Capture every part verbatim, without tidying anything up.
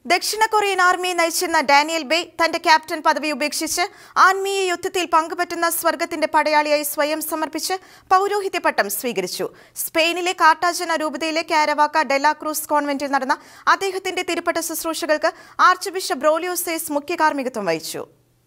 ദക്ഷിണ കൊറിയൻ ആർമിയെ നയിച്ചിരുന്ന ഡാനിയൽ ബേ തന്റെ ക്യാപ്റ്റൻ പദവി ഉപേക്ഷിച്ച് ആത്മീയ യുദ്ധത്തിൽ പങ്കുപറ്റുന്ന സ്വർഗത്തിന്റെ പടയാളിയായി സ്വയം സമർപ്പിച്ച് പൗരോഹിത്യ പട്ടം സ്വീകരിച്ചു. സ്പെയിനിലെ കാർട്ടാജന രൂപതയിലെ കാരവാക്ക ഡെലാ ക്രൂസ് കോൺവെന്റിൽ നടന്ന അദ്ദേഹത്തിന്റെ തിരുപ്പട്ട ശുശ്രൂഷകൾക്ക് ആർച്ച് ബിഷപ്പ് ബ്രോലിയോസേസ് മുഖ്യ കാർമ്മികത്വം വഹിച്ചു.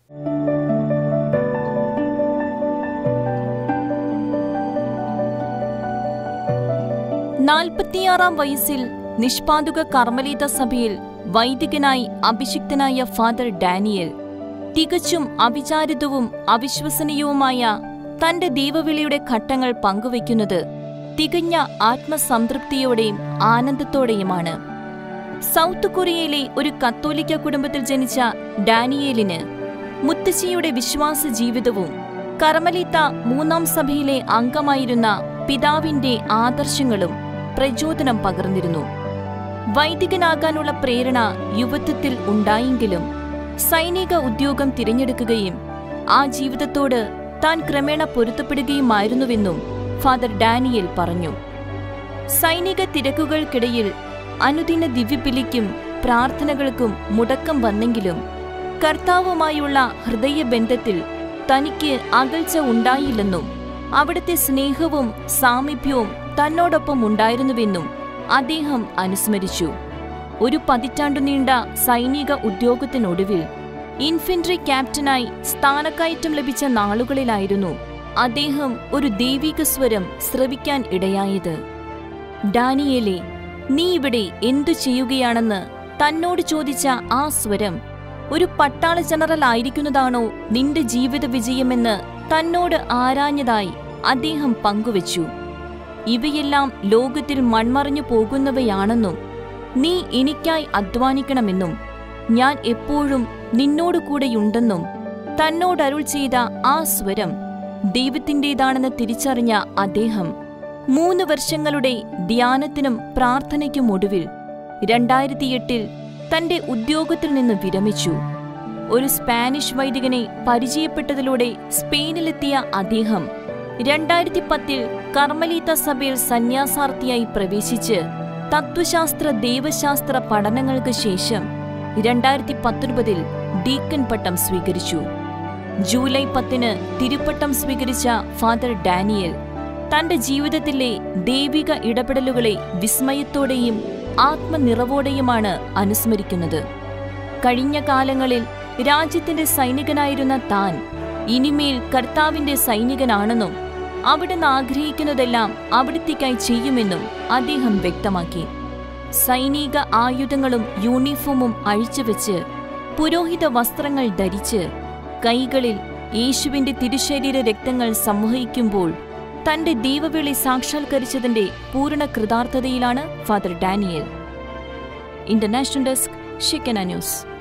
നാൽപ്പത്തിയാറാം വയസ്സിൽ നിഷ്പാതുക കർമ്മലീത സഭയിൽ വൈദികനായി അഭിഷിക്തനായ ഫാദർ ഡാനിയൽ തികച്ചും അവിചാരിതവും അവിശ്വസനീയവുമായ തന്റെ ദൈവവിളിയുടെ ഘട്ടങ്ങൾ പങ്കുവയ്ക്കുന്നത് തികഞ്ഞ ആത്മസംതൃപ്തിയോടെയും ആനന്ദത്തോടെയുമാണ്. സൗത്ത് കൊറിയയിലെ ഒരു കത്തോലിക്ക കുടുംബത്തിൽ ജനിച്ച ഡാനിയേലിന് മുത്തശ്ശിയുടെ വിശ്വാസ ജീവിതവും കർമ്മലീത്ത മൂന്നാം സഭയിലെ അംഗമായിരുന്ന പിതാവിന്റെ ആദർശങ്ങളും പ്രചോദനം പകർന്നിരുന്നു. വൈദികനാകാനുള്ള പ്രേരണ യുവത്വത്തിൽ ഉണ്ടായെങ്കിലും സൈനിക ഉദ്യോഗം തിരഞ്ഞെടുക്കുകയും ആ ജീവിതത്തോട് താൻ ക്രമേണ പൊരുത്തപ്പെടുകയുമായിരുന്നുവെന്നും ഫാദർ ഡാനിയൽ പറഞ്ഞു. സൈനിക തിരക്കുകൾക്കിടയിൽ അനുദിന ദിവ്യബലിക്കും പ്രാർത്ഥനകൾക്കും മുടക്കം വന്നെങ്കിലും കർത്താവുമായുള്ള ഹൃദയബന്ധത്തിൽ തനിക്ക് അകൽച്ച ഉണ്ടായില്ലെന്നും അവിടുത്തെ സ്നേഹവും സാമീപ്യവും തന്നോടൊപ്പം ഉണ്ടായിരുന്നുവെന്നും അദ്ദേഹം അനുസ്മരിച്ചു. ഒരു പതിറ്റാണ്ടു നീണ്ട സൈനിക ഉദ്യോഗത്തിനൊടുവിൽ ഇൻഫൻട്രി ക്യാപ്റ്റനായി സ്ഥാനക്കയറ്റം ലഭിച്ച നാളുകളിലായിരുന്നു അദ്ദേഹം ഒരു ദൈവിക സ്വരം ശ്രവിക്കാൻ ഇടയായത്. ഡാനിയേലേ, നീ ഇവിടെ എന്തു ചെയ്യുകയാണെന്ന് തന്നോട് ചോദിച്ച ആ സ്വരം ഒരു പട്ടാള ജനറൽ ആയിരിക്കുന്നതാണോ നിന്റെ ജീവിത വിജയമെന്ന് തന്നോട് ആരാഞ്ഞതായി അദ്ദേഹം പങ്കുവച്ചു. ഇവയെല്ലാം ലോകത്തിൽ മൺമറഞ്ഞു പോകുന്നവയാണെന്നും നീ എനിക്കായി അധ്വാനിക്കണമെന്നും ഞാൻ എപ്പോഴും നിന്നോടു കൂടെയുണ്ടെന്നും തന്നോടരുൾ ചെയ്ത ആ സ്വരം ദൈവത്തിൻ്റെതാണെന്ന് തിരിച്ചറിഞ്ഞ അദ്ദേഹം മൂന്ന് വർഷങ്ങളുടെ ധ്യാനത്തിനും പ്രാർത്ഥനയ്ക്കും ഒടുവിൽ രണ്ടായിരത്തിയെട്ടിൽ തന്റെ ഉദ്യോഗത്തിൽ നിന്ന് വിരമിച്ചു. ഒരു സ്പാനിഷ് വൈദികനെ പരിചയപ്പെട്ടതിലൂടെ സ്പെയിനിലെത്തിയ അദ്ദേഹം രണ്ടായിരത്തി പത്തിൽ കർമ്മലീത്ത സഭയിൽ സന്യാസാർത്ഥിയായി പ്രവേശിച്ച് തത്വശാസ്ത്ര ദൈവശാസ്ത്ര പഠനങ്ങൾക്ക് ശേഷം രണ്ടായിരത്തി പത്തൊൻപതിൽ ഡീക്കൻ പട്ടം സ്വീകരിച്ചു. ജൂലൈ പത്തിന് തിരുപ്പട്ടം സ്വീകരിച്ച ഫാദർ ഡാനിയൽ തന്റെ ജീവിതത്തിലെ ദൈവിക ഇടപെടലുകളെ വിസ്മയത്തോടെയും ആത്മനിറവോടെയുമാണ് അനുസ്മരിക്കുന്നത്. കഴിഞ്ഞ കാലങ്ങളിൽ രാജ്യത്തിന്റെ സൈനികനായിരുന്ന താൻ ഇനിമേൽ കർത്താവിന്റെ സൈനികനാണെന്നും അവിടുന്ന് ആഗ്രഹിക്കുന്നതെല്ലാം അവിടുത്തേക്കായി ചെയ്യുമെന്നും അദ്ദേഹം വ്യക്തമാക്കി. സൈനിക ആയുധങ്ങളും യൂണിഫോമും അഴിച്ചുവെച്ച് പുരോഹിത വസ്ത്രങ്ങൾ ധരിച്ച് കൈകളിൽ യേശുവിന്റെ തിരുശരീര രക്തങ്ങൾ സംവഹിക്കുമ്പോൾ തന്റെ ദൈവവിളി സാക്ഷാത്കരിച്ചതിന്റെ പൂർണ്ണ കൃതാർത്ഥതയിലാണ് father Daniel. International desk, Shekinah news.